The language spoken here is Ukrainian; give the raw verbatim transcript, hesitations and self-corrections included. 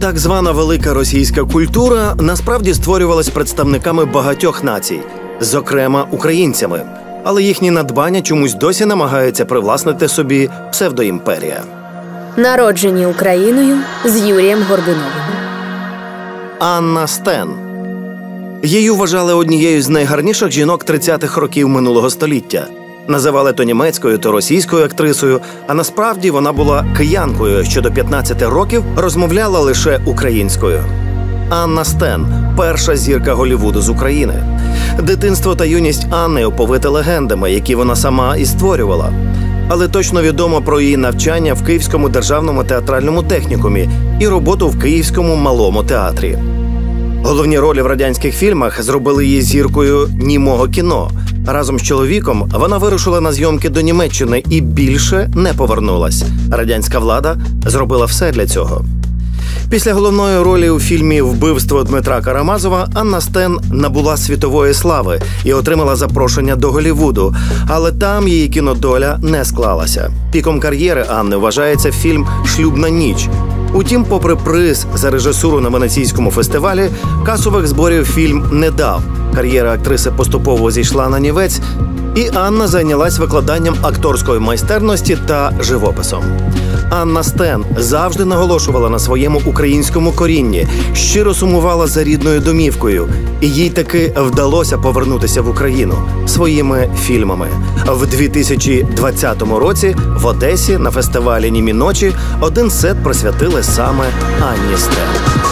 Так звана велика російська культура насправді створювалась представниками багатьох націй, зокрема українцями. Але їхні надбання чомусь досі намагаються привласнити собі псевдоімперія. Народжені Україною з Юрієм Горбуновим. Анна Стен. Її вважали однією з найгарніших жінок тридцятих років минулого століття. Називали то німецькою, то російською актрисою, а насправді вона була киянкою, що до п'ятнадцяти років розмовляла лише українською. Анна Стен – перша зірка Голлівуду з України. Дитинство та юність Анни оповите легендами, які вона сама і створювала. Але точно відомо про її навчання в Київському державному театральному технікумі і роботу в Київському малому театрі. Головні ролі в радянських фільмах зробили її зіркою німого кіно. Разом з чоловіком вона вирушила на зйомки до Німеччини і більше не повернулась. Радянська влада зробила все для цього. Після головної ролі у фільмі «Вбивство Дмитра Карамазова» Анна Стен набула світової слави і отримала запрошення до Голлівуду, але там її кінодоля не склалася. Піком кар'єри Анни вважається фільм «Шлюбна ніч». Утім, попри приз за режисуру на Венеційському фестивалі, касових зборів фільм не дав. Кар'єра актриси поступово зійшла на нівець, і Анна зайнялась викладанням акторської майстерності та живописом. Анна Стен завжди наголошувала на своєму українському корінні, щиро сумувала за рідною домівкою, і їй таки вдалося повернутися в Україну своїми фільмами. В дві тисячі двадцятому році в Одесі на фестивалі «Німі ночі» один сет присвятили саме Анні Стен.